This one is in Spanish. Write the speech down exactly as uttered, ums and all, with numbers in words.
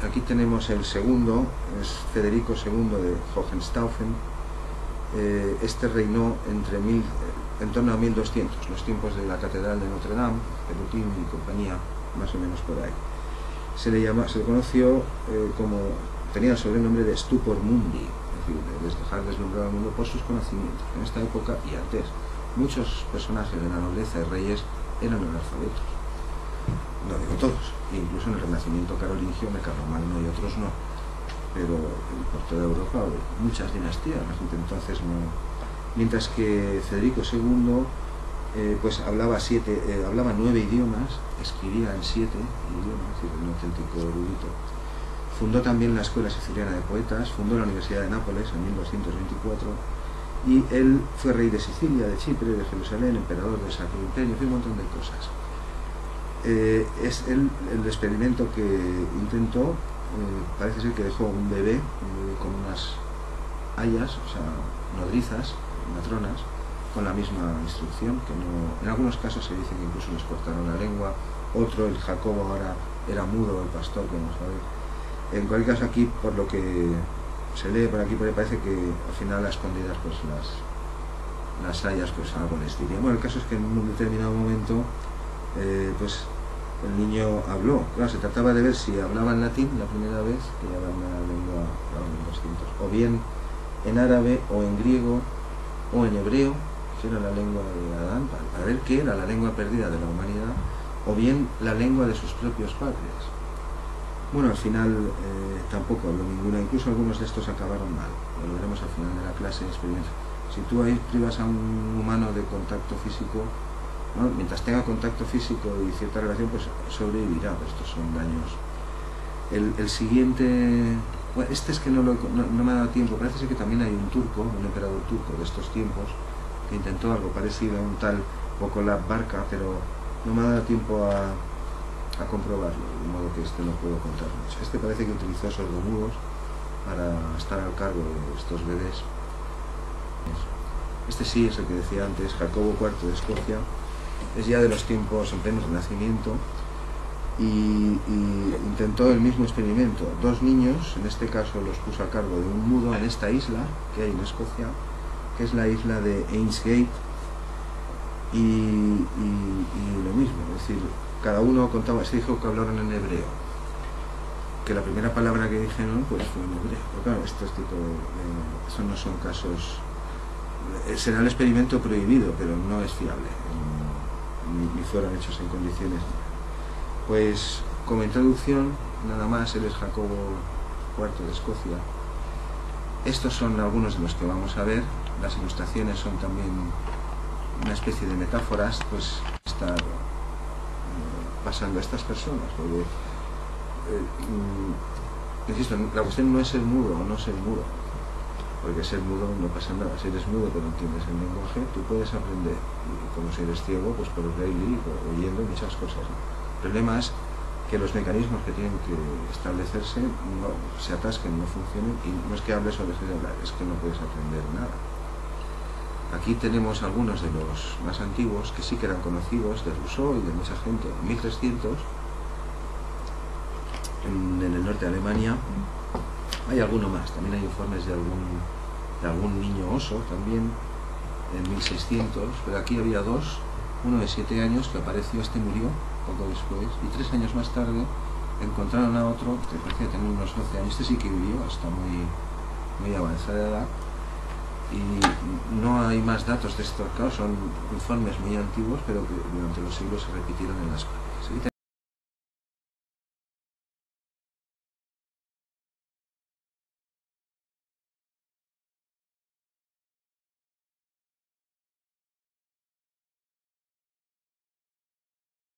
aquí tenemos el segundo, es Federico segundo de Hohenstaufen. Eh, este reinó entre mil, en torno a mil doscientos, los tiempos de la Catedral de Notre Dame, Pelutín y compañía, más o menos por ahí. Se le, llama, se le conoció eh, como, tenía el sobrenombre de Stupor Mundi, es decir, de dejar deslumbrado al mundo por sus conocimientos. En esta época y antes, muchos personajes de la nobleza y reyes eran analfabetos. No digo todos, incluso en el Renacimiento carolingio, de Carlomagno y otros no, pero por toda Europa muchas dinastías, la gente entonces no. Mientras que Federico segundo eh, pues hablaba siete, eh, hablaba nueve idiomas, escribía en siete idiomas, es decir, un auténtico erudito. Fundó también la Escuela Siciliana de Poetas, fundó la Universidad de Nápoles en mil doscientos veinticuatro, y él fue rey de Sicilia, de Chipre, de Jerusalén, emperador del Sacro Imperio, y un montón de cosas. Eh, es el, el experimento que intentó, eh, parece ser que dejó un bebé, un bebé con unas hayas, o sea, nodrizas, matronas, con la misma instrucción, que no, en algunos casos se dice que incluso les cortaron la lengua. Otro, el Jacobo, ahora era mudo, el pastor, que vamos a ver. En cualquier caso, aquí, por lo que se lee por aquí, por ahí, parece que al final a escondidas pues las, las hayas pues algo les diría. Bueno, el caso es que en un determinado momento Eh, pues el niño habló. Claro, se trataba de ver si hablaba en latín la primera vez, que ya era una lengua, claro, en doscientos, o bien en árabe, o en griego, o en hebreo, que era la lengua de Adán, para, para ver qué era la lengua perdida de la humanidad, o bien la lengua de sus propios padres. Bueno, al final eh, tampoco habló ninguna, incluso algunos de estos acabaron mal, lo veremos al final de la clase de experiencia. Si tú ahí privas a un humano de contacto físico, ¿no? Mientras tenga contacto físico y cierta relación, pues sobrevivirá, pues estos son daños. El, el siguiente, bueno, este es que no, lo, no, no me ha dado tiempo, parece ser que también hay un turco, un emperador turco de estos tiempos, que intentó algo parecido a un tal Pokolab Barca, pero no me ha dado tiempo a, a comprobarlo, de modo que este no puedo contar mucho. Este parece que utilizó sordomudos para estar al cargo de estos bebés. Este sí es el que decía antes, Jacobo cuarto de Escocia. Es ya de los tiempos en pleno Renacimiento, y, y intentó el mismo experimento. Dos niños, en este caso los puso a cargo de un mudo en esta isla que hay en Escocia, que es la isla de Ainsgate, y, y, y lo mismo, es decir, cada uno contaba, se dijo que hablaron en hebreo, que la primera palabra que dijeron pues fue en hebreo. Pero claro, estos tipos de, estos no son casos, será el experimento prohibido, pero no es fiable. Ni, ni fueron hechos en condiciones. Pues como introducción, nada más, él es Jacobo cuarto de Escocia. Estos son algunos de los que vamos a ver. Las ilustraciones son también una especie de metáforas, pues estar eh, pasando a estas personas, porque eh, insisto, la cuestión no es ser mudo o no ser mudo, porque ser mudo no pasa nada. Si eres mudo pero entiendes el lenguaje, tú puedes aprender, y como si eres ciego, pues por braille, por oyendo muchas cosas. El problema es que los mecanismos que tienen que establecerse no se atasquen, no funcionen, y no es que hables o dejes de hablar, es que no puedes aprender nada. Aquí tenemos algunos de los más antiguos que sí que eran conocidos, de Rousseau y de mucha gente. En mil trescientos, en, en el norte de Alemania, hay alguno más, también hay informes de algún, de algún niño oso también, en mil seiscientos, pero aquí había dos, uno de siete años que apareció, este murió poco después, y tres años más tarde encontraron a otro que parecía tener unos doce años, este sí que vivió hasta muy, muy avanzada edad, y no hay más datos de estos casos, son informes muy antiguos, pero que durante los siglos se repitieron en las